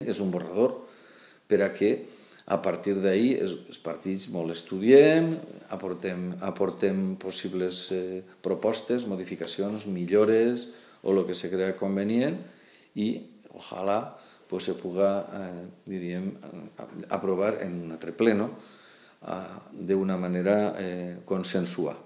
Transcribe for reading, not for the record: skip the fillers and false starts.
és un borrador per a que a partir d'ahir els partits molt estudiem, aportem possibles propostes, modificacions, millores o el que se crea convenient i ojalà se puga, diríem, aprovar en un altre pleno d'una manera consensuada.